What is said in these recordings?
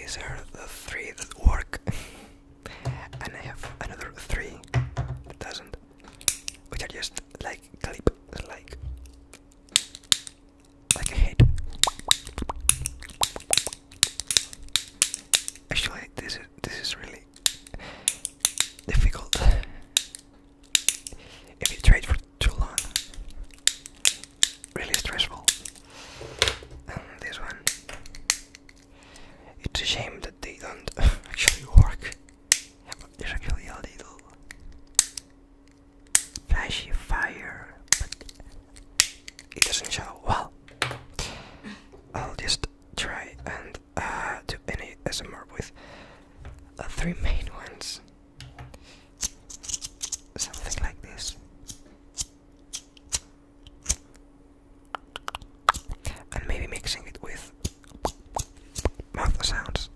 these are the three that work, and I have another three that doesn't, which are just like clip, like a head. Actually, this is really difficult. If you trade for too long, really stressful. And this one, it's a shame that they don't actually work. There's actually a little flashy fire, but it doesn't show. Well, I'll just try and do any ASMR with three main ones. Something like this. And maybe mixing it with mouth sounds.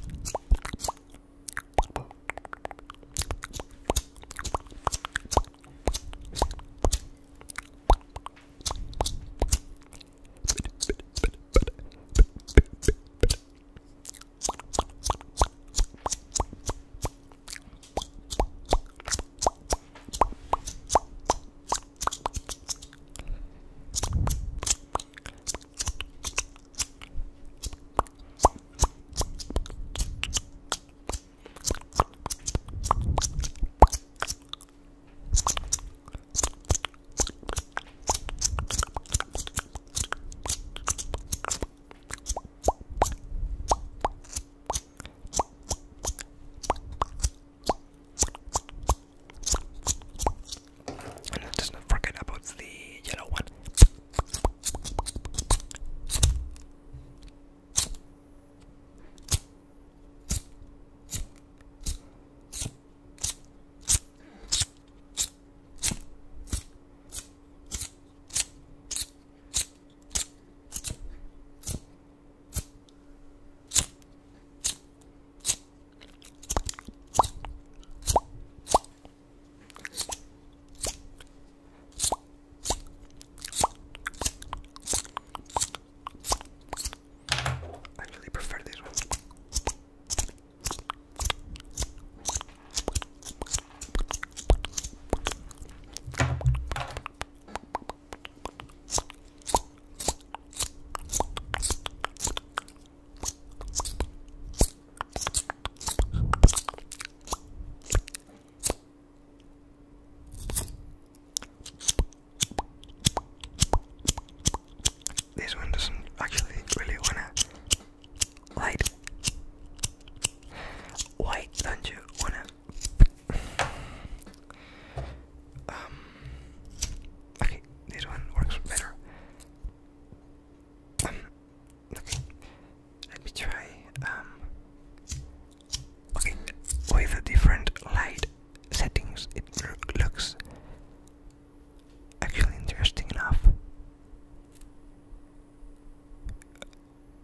And let's not forget about the yellow one. I really prefer this one. This one doesn't actually really wanna light. Why don't you wanna? Okay, this one works better. Okay, let me try. Okay, with the different light settings, it looks actually interesting enough.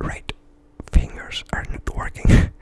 right fingers are not working.